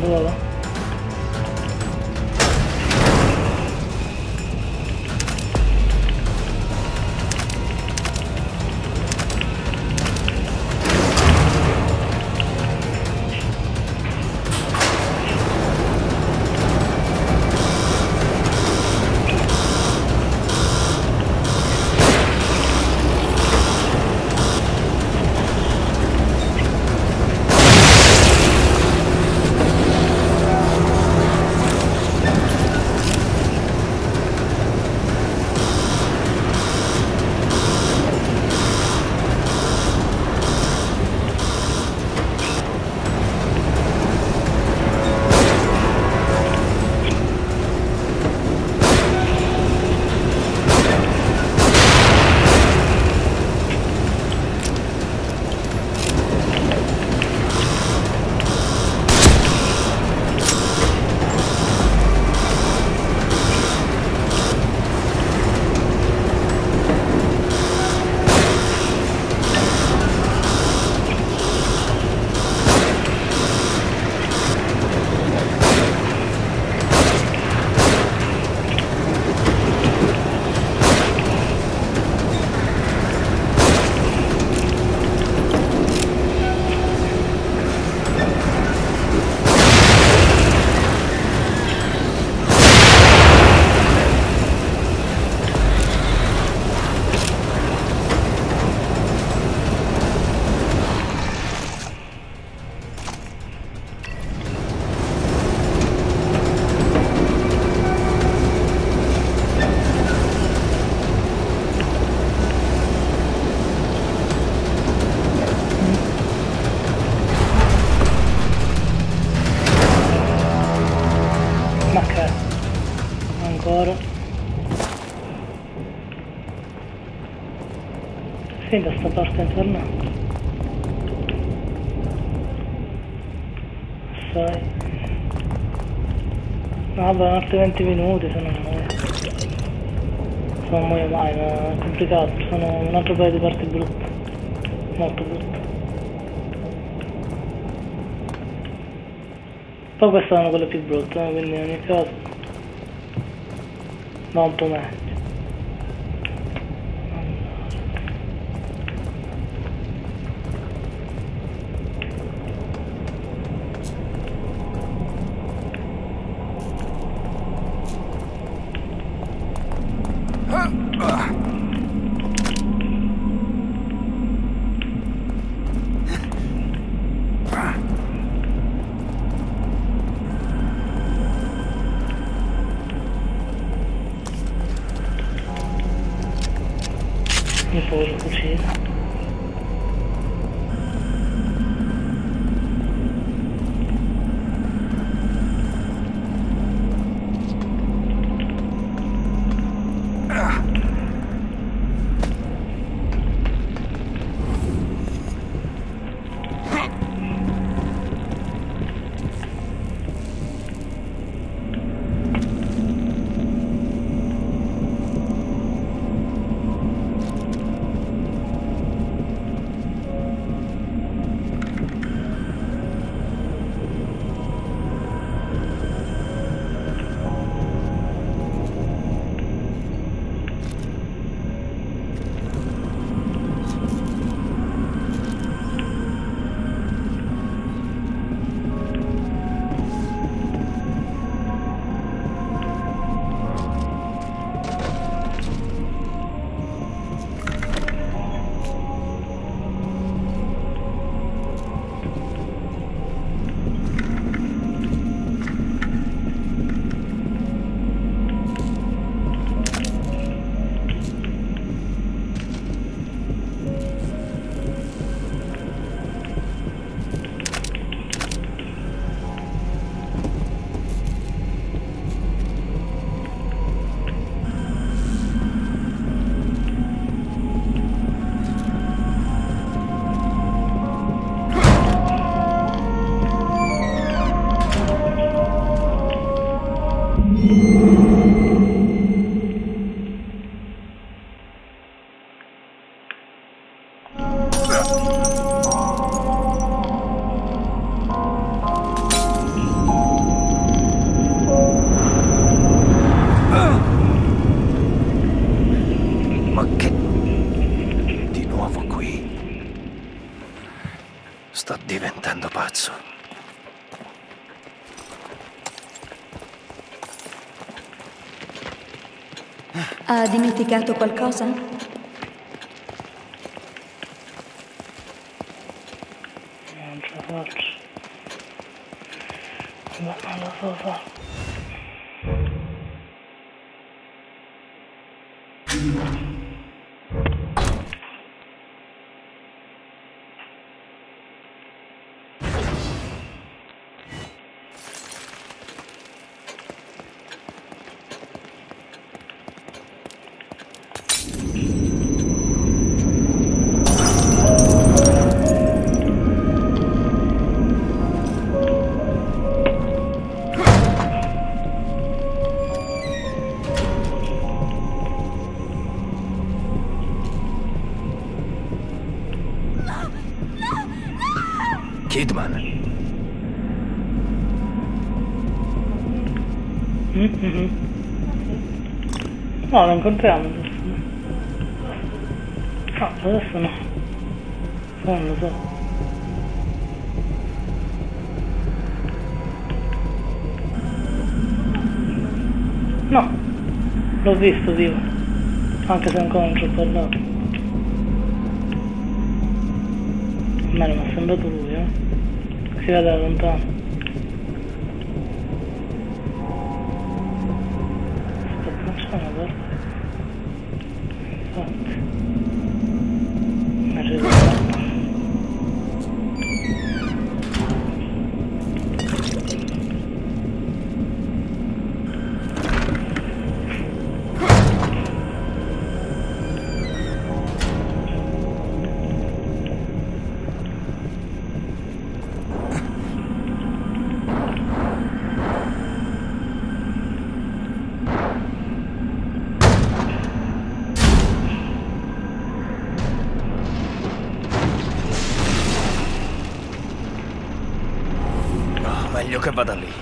dove va? Sì, da sta parte infernale. Assai. No, vabbè, altri 20 minuti, se no muoio. Se non muoio mai, ma è complicato, sono un altro paio di parti brutte. Molto brutte. Poi queste erano quelle più brutte, quindi in ogni caso va un po' meglio. Mi poi lo cucino. Sto diventando pazzo. Ha dimenticato qualcosa? Non ce la faccio. Ma non lo so fare. Kidman. No, lo incontriamo adesso. No, adesso no. Non lo so. No, l'ho visto vivo. Anche se ancora non ci ho parlato. Almeno mi è sembrato lui, si vede da lontano. Aspetta, non c'è una porta. Infatti. Mi arrivo fatto. Meglio che vada lì.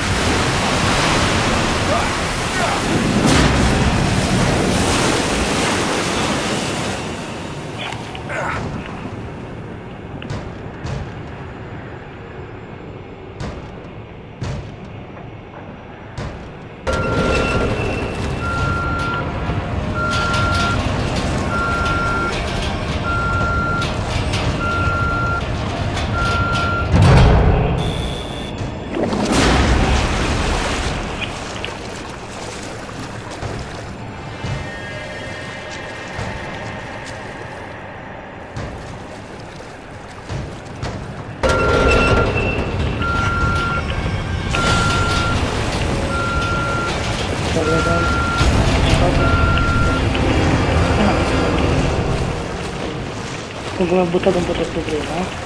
Comunque mi ho buttato un po' troppo prima,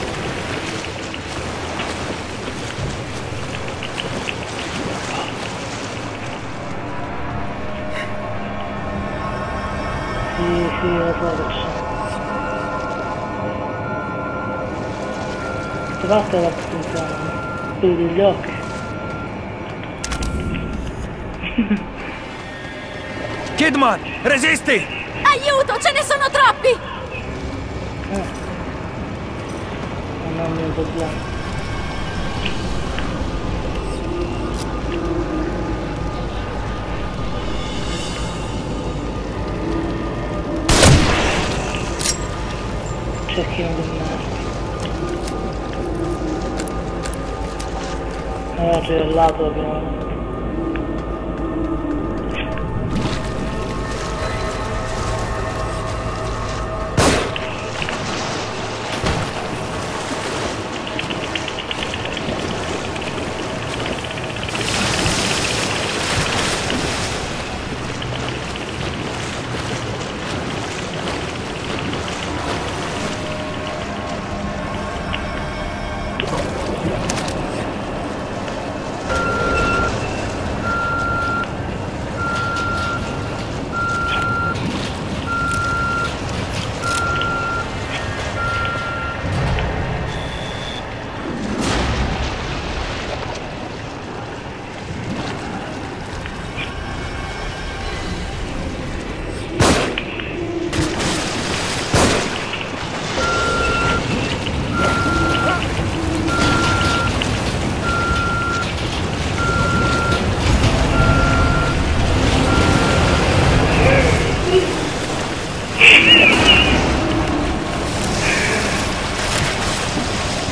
Sì, lo so che c'è. Questa parte è la potenziale, quelli degli occhi. Kidman, resisti! Aiuto, ce ne sono troppi! Non è un mio problema. Cecchino di merda. C'è il lato però.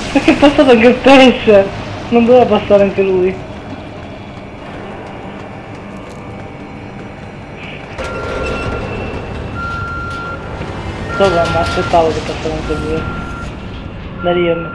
Perché è passato anche il pesce! Non doveva passare anche lui. Sopra mi aspettavo che passasse anche lui. Da lì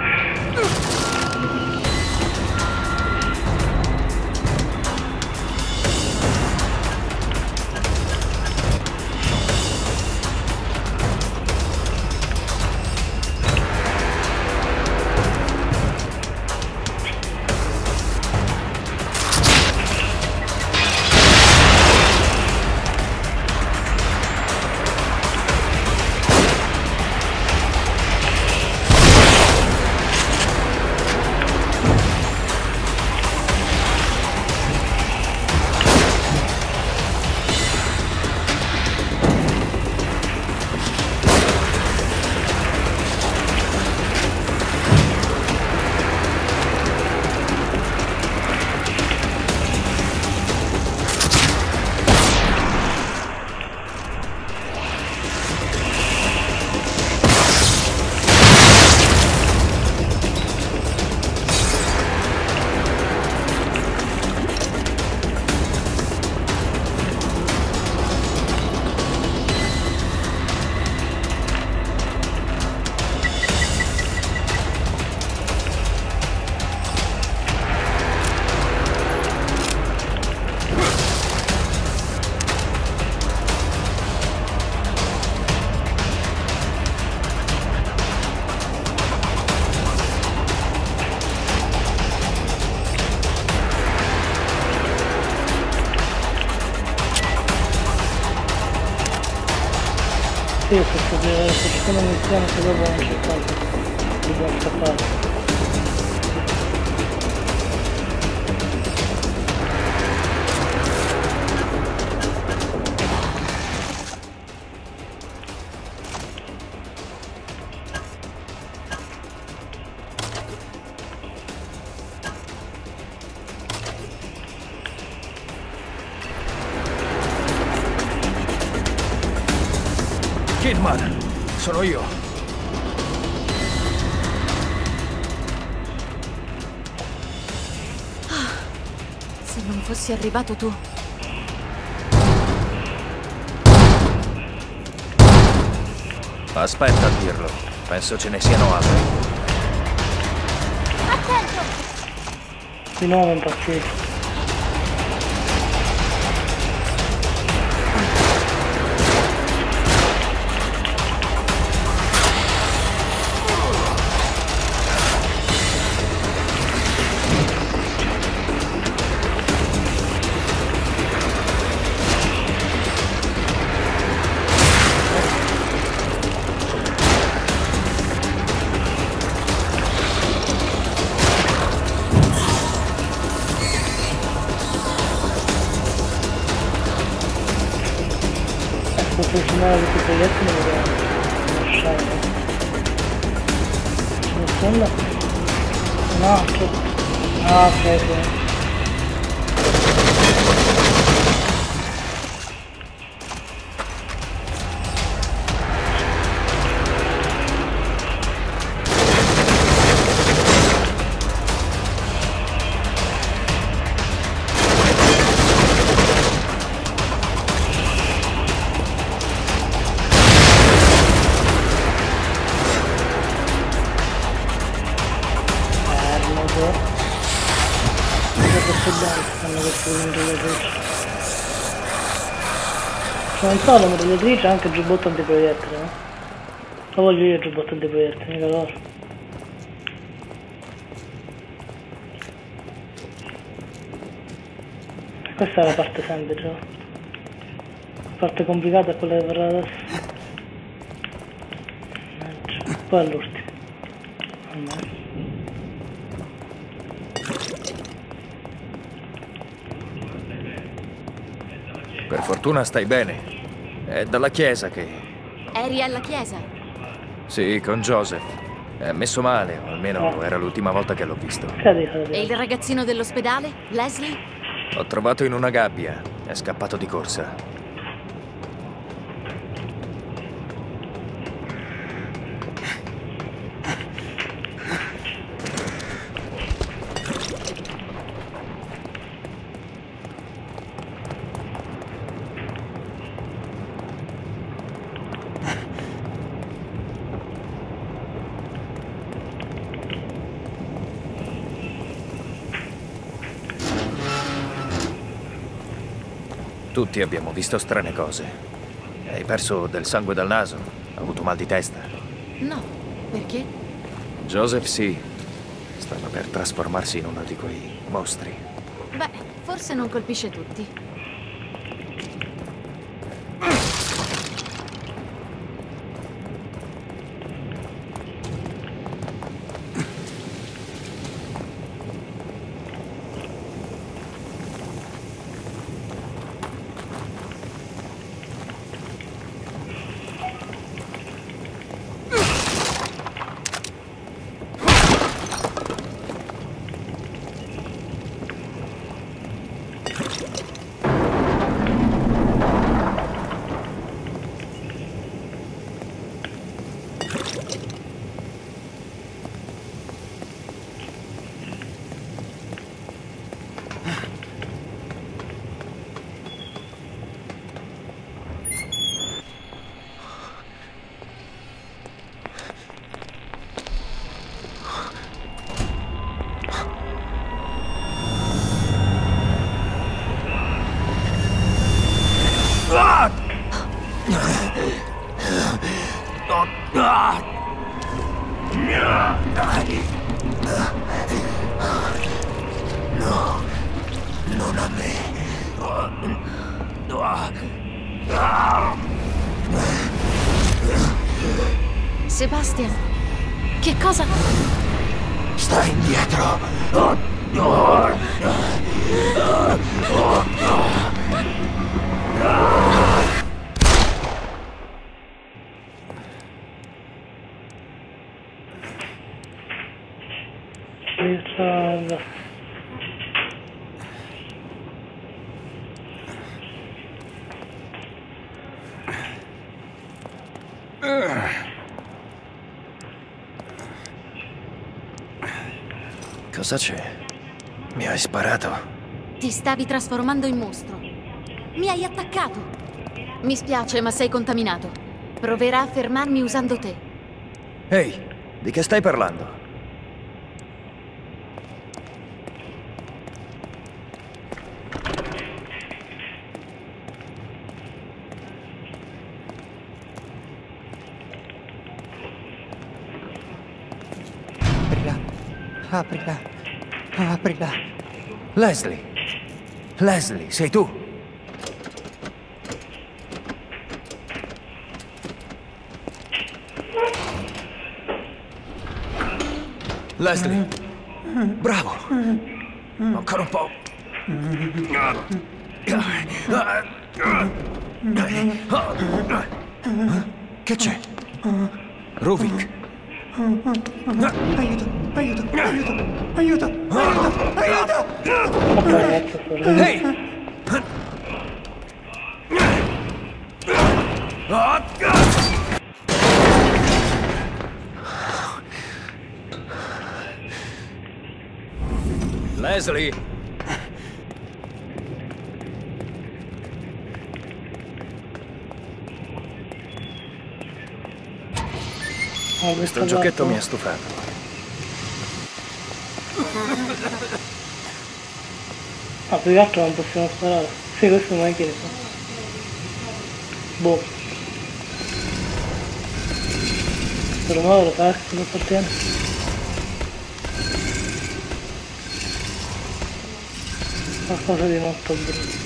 sì, se ci sono missioni che dopo non c'è cosa, dobbiamo scappare. Kidman, sono io. Se non fossi arrivato tu. Aspetta a dirlo. Penso ce ne siano altri. Attento! Di nuovo impazzito. Funzionare questi proietti non devo lasciare. Ce ne sono? No, che... Ah, ok, ok. Non solo mitragliatrice, anche giubbotto antiproiettile, no? Lo voglio io il giubbotto antiproiettile, mica loro. Questa è la parte semplice, no? La parte complicata è quella che verrà adesso. Poi è l'ultimo. Per fortuna stai bene. È dalla chiesa che... Eri alla chiesa? Sì, con Joseph. È messo male, o almeno era l'ultima volta che l'ho visto. E il ragazzino dell'ospedale? Leslie? L'ho trovato in una gabbia. È scappato di corsa. Tutti abbiamo visto strane cose. Hai perso del sangue dal naso? Hai avuto mal di testa? No, perché? Joseph sì. Stava per trasformarsi in uno di quei mostri. Beh, forse non colpisce tutti. Non a me. Sebastian, che cosa? Stai indietro. Risalva. Cosa c'è? Mi hai sparato? Ti stavi trasformando in mostro. Mi hai attaccato. Mi spiace, ma sei contaminato. Proverà a fermarmi usando te. Ehi, di che stai parlando? Aprila. Aprila. Leslie! Leslie, sei tu? Leslie! Bravo! Ancora un po'. Che c'è? Ruvik! Aiuto, aiuto, aiuto, aiuto, aiuto, aiuto! Ehi! Leslie! Questo giochetto mi ha stufato. Ah, più che altro non possiamo sparare. Sì, questo non è che ne so. Boh. Per un oro, perso, lo appartiene. Qualcosa di molto brutto.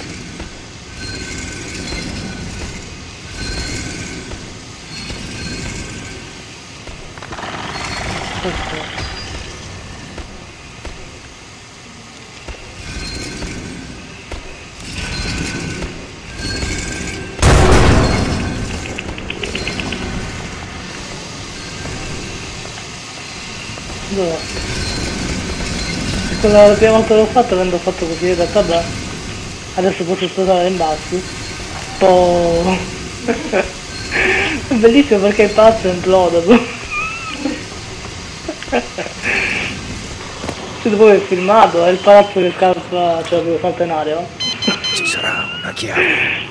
Dov'è? Quella la prima volta che l'ho fatto, avendo fatto così, ho detto vabbè, adesso posso sposare in basso. Oh. È bellissimo perché il palazzo imploda. Cioè, poi è filmato, è il palazzo che scalza, cioè che salta in aria. Ci sarà una chiave.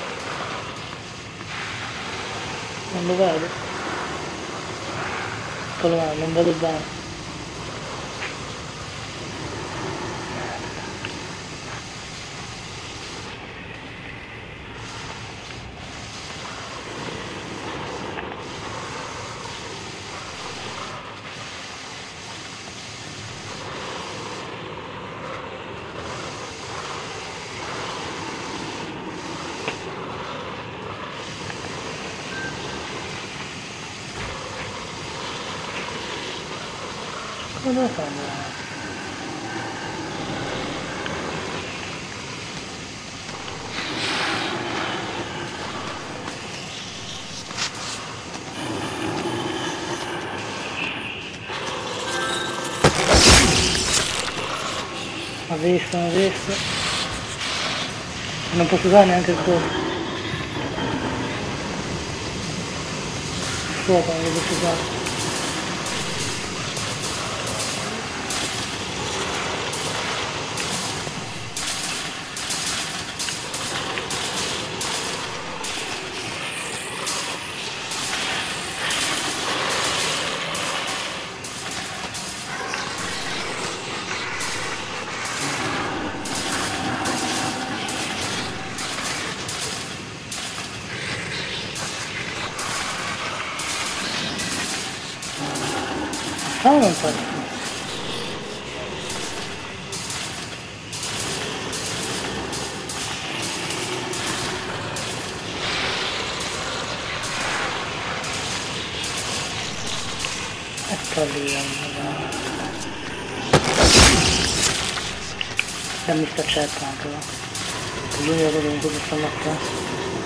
Non lo vedo. Eccolo là, non vedo bene. Cosa devo fare? Ha visto. Non posso usare neanche il fuoco. Il fuoco non lo posso usare. Fa o non fa? Ecco lì, e mi sta certo anche, no? È l'unica cosa in cui mi sta ammazzando.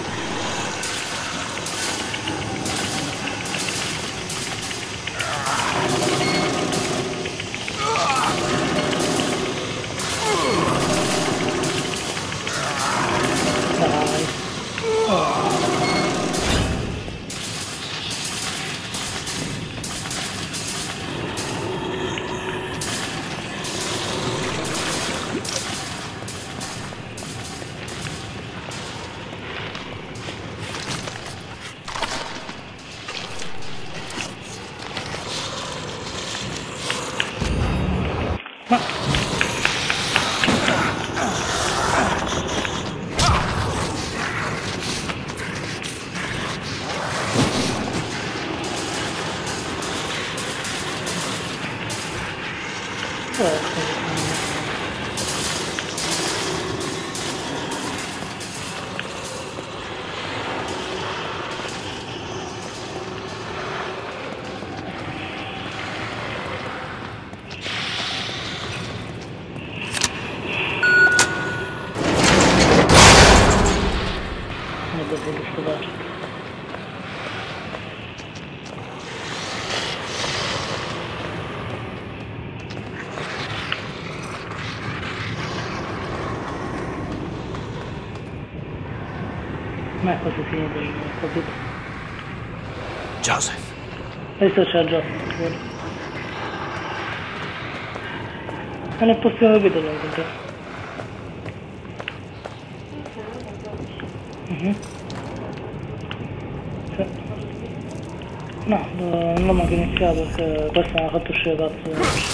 Ma è quasi finito, capito? Joseph. Adesso c'è Joseph. Non è possibile capito l'incontro. Sì. No, non l'ho manco iniziato perché questo mi ha fatto uscire cazzo.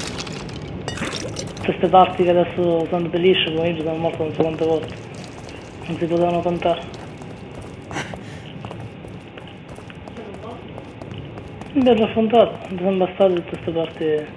Queste parti che adesso sono bellissime, come io sono morto non so quante volte. Non si potevano contare. Mi ha già affrontato, mi sono bastate tutte queste parti.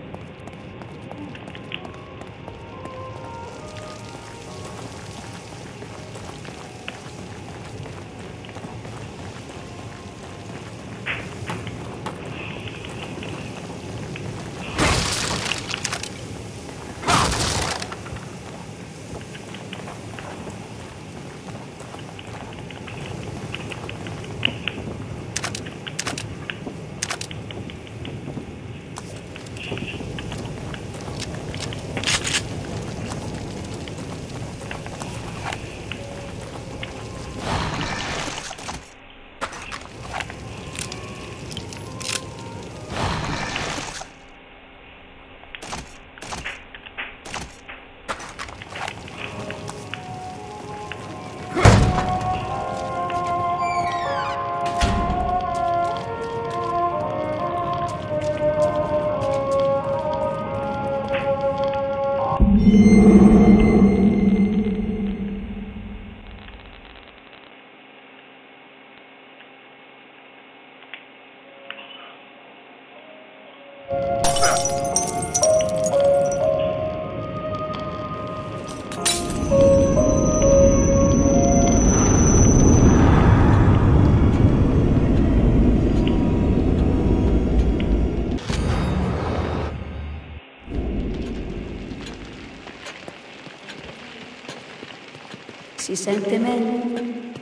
Si sente meglio?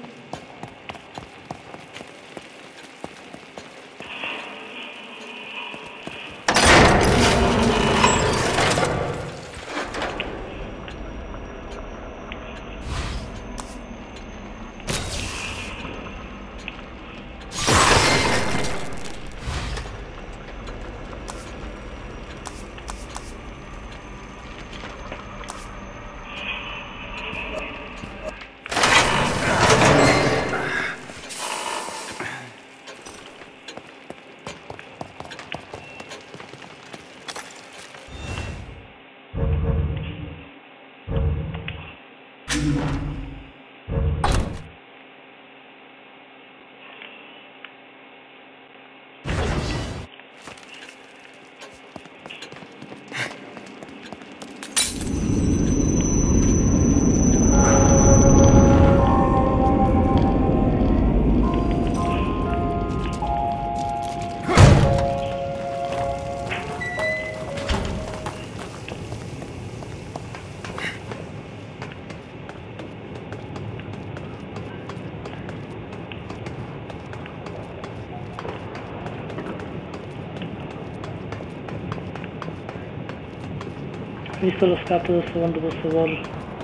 Visto lo scatto adesso quando posso correre?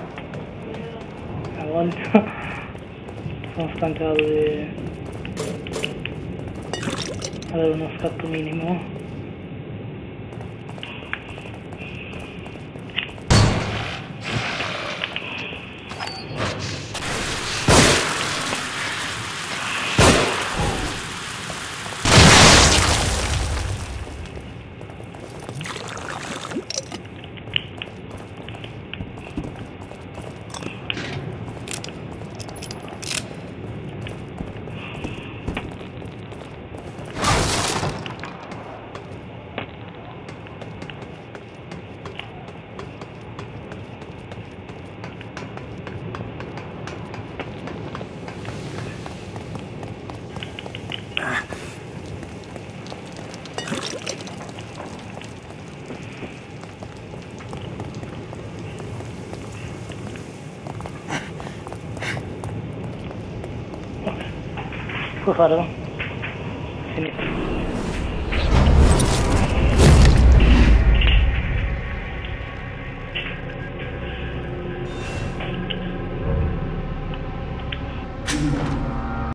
A volte sono stancato di avere uno scatto minimo. Puoi farlo? Finito.